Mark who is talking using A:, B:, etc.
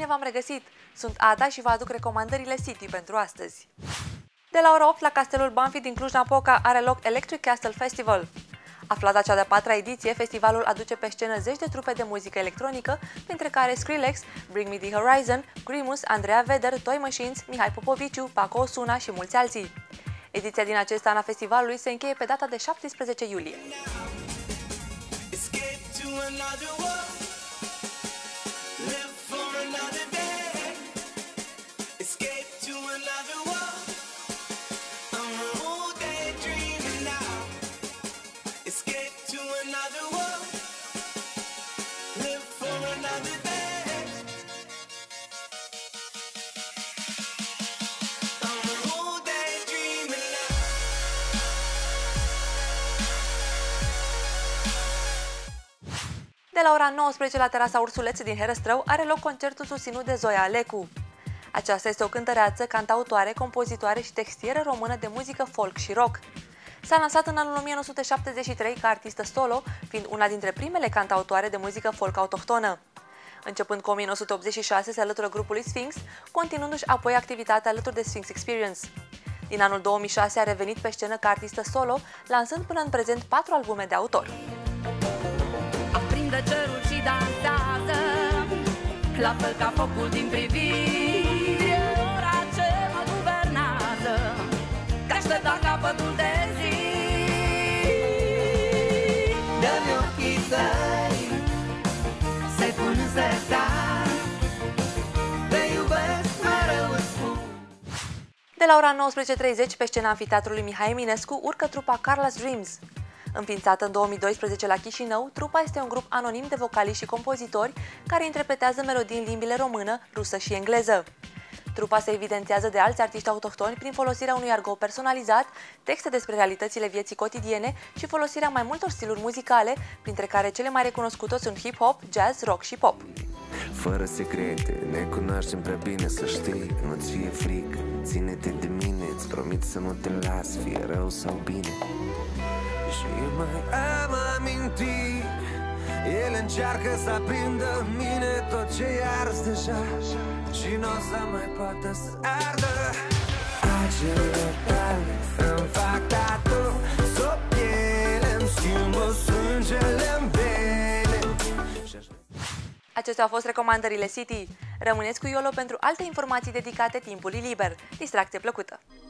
A: v-am regăsit! Sunt Ada și vă aduc recomandările City pentru astăzi. De la ora 8 la Castelul Banfi din Cluj-Napoca are loc Electric Castle Festival. Aflat la cea de-a 4-a ediție, festivalul aduce pe scenă zeci de trupe de muzică electronică, printre care Skrillex, Bring Me The Horizon, Grimus, Andreea Vedder, Toy Machines, Mihai Popoviciu, Paco Osuna și mulți alții. Ediția din acest an a festivalului se încheie pe data de 17 iulie. De la ora 19 la terasa Ursuleț din Herăstrău are loc concertul susținut de Zoia Alecu. Aceasta este o cântăreață, cantautoare, compozitoare și textieră română de muzică folk și rock. S-a lansat în anul 1973 ca artistă solo, fiind una dintre primele cantautoare de muzică folk autohtonă. Începând cu 1986 se alătură grupului Sphinx, continuându-și apoi activitatea alături de Sphinx Experience. Din anul 2006 a revenit pe scenă ca artistă solo, lansând până în prezent 4 albume de autor.
B: Aprinde cerul și dansează, la fel ca focul din privire, ora ce mă guvernează, că aștepta capătul de zi. Dă-mi ochii tăi, să-i pun în sertar, te iubesc, mereu îți spun.
A: De la ora 19:30 pe scena Amfiteatrului Mihai Eminescu urcă trupa Carla's Dreams. Înființată în 2012 la Chișinău, trupa este un grup anonim de vocaliști și compozitori care interpretează melodii în limbile română, rusă și engleză. Trupa se evidențiază de alți artiști autohtoni prin folosirea unui argot personalizat, texte despre realitățile vieții cotidiene și folosirea mai multor stiluri muzicale, printre care cele mai recunoscute sunt hip-hop, jazz, rock și pop.
C: Fără secrete, ne cunoaștem prea bine, să știi, nu-ți fie frică, ține-te de mine, îți promit să nu te las, fie rău sau bine. Și mai am amintiri, ele încearcă să aprindă în mine tot ce e ars deja și n-o să mai poată să ardă. Acele tale îmi fac tatu, sub piele îmi schimbă sângele-n vene.
A: Acestea au fost recomandările City. Rămâneți cu YOLO pentru alte informații dedicate timpului liber. Distracție plăcută!